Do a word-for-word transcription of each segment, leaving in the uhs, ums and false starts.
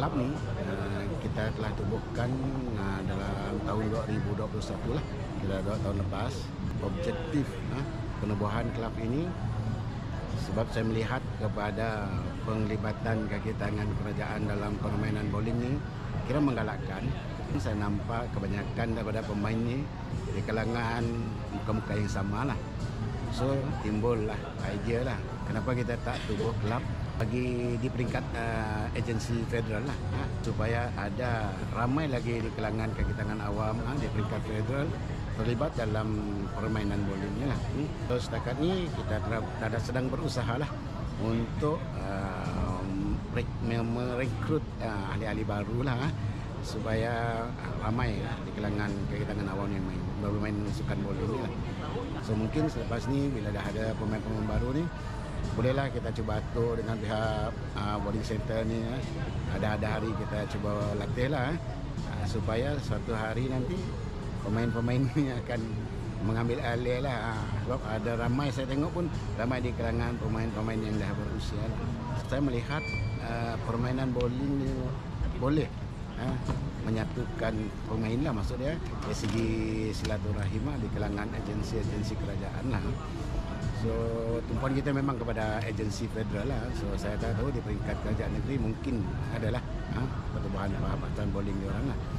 kelab ni uh, kita telah tubuhkan uh, dalam tahun dua ribu dua puluh satu lah, kira dua tahun lepas. Objektif uh, penubuhan kelab ini sebab saya melihat kepada penglibatan kaki tangan kerajaan dalam permainan bowling ni kira menggalakkan. Saya nampak kebanyakan daripada pemain ni di kalangan muka-muka yang sama lah. So timbullah idea lah, kenapa kita tak tubuh kelab bagi di peringkat uh, agensi federal lah, ha? Supaya ada ramai lagi di kalangan kaki tangan awam ha? Di peringkat federal terlibat dalam permainan bowling ni lah. Hmm? So setakat ni kita ada sedang berusaha lah untuk uh, merekrut uh, ahli-ahli baru lah ha? Supaya ramai lah di kalangan kaki tangan awam yang main, bermain sukan bowling ni lah. So mungkin selepas ni bila dah ada pemain-pemain baru ni, bolehlah kita cuba atur dengan pihak uh, bowling center ni eh. Ada-ada hari kita cuba latih lah eh. uh, supaya suatu hari nanti pemain-pemain ni akan mengambil alih lah. uh, Sebab ada ramai, saya tengok pun ramai di kalangan pemain-pemain yang dah berusia lah. Saya melihat uh, permainan bowling ni boleh uh, menyatukan pemain lah, maksud dia dari segi silaturahim lah, di kalangan agensi-agensi kerajaan lah. So tumpuan kita memang kepada agensi federal lah. So saya tak tahu di peringkat kerajaan negeri mungkin adalah ha, pertubuhan perhabatan bowling diorang lah.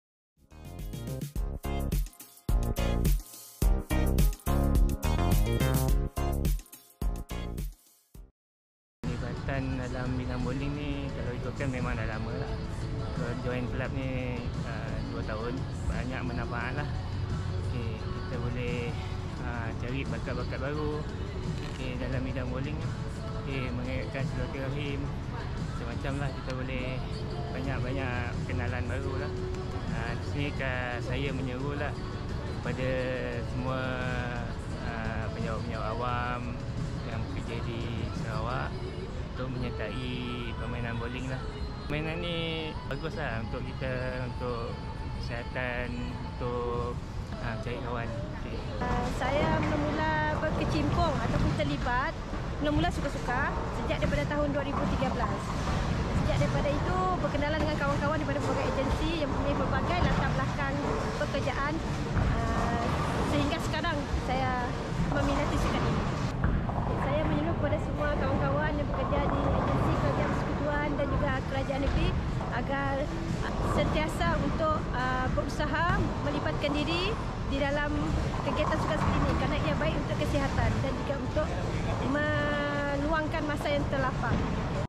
Pelibatan dalam bidang bowling ni kalau ikutkan memang dah lama lah. Kalau join kelab ni uh, dua tahun, banyak manfaat lah. Okay, kita boleh uh, cari bakat-bakat baru okay, dalam bidang bowling. Okay, mengeratkan silaturahim macam-macam lah, kita boleh banyak-banyak kenalan baru lah. Uh, di sini kan saya menyeru lah kepada semua uh, penjawat-penjawat awam yang bekerja di Sarawak untuk menyertai permainan bowling lah. Permainan ni bagus lah untuk kita, untuk kesihatan, untuk ha, cari kawan. Okay. Uh, saya mula-mula berkecimpung ataupun terlibat, mula-mula suka-suka sejak daripada tahun dua ribu tiga belas. Sejak daripada itu berkenalan dengan kawan-kawan daripada berbagai agensi yang mempunyai berbagai latar belakang pekerjaan uh, sehingga sekarang saya meminati sukan ini. Saya menyeru kepada semua kawan-kawan yang bekerja di agensi kerajaan persekutuan dan juga kerajaan negeri agar sentiasa untuk uh, berusaha melibatkan diri di dalam kegiatan sukan seperti ini kerana ia baik untuk kesihatan dan juga untuk meluangkan masa yang terlapang.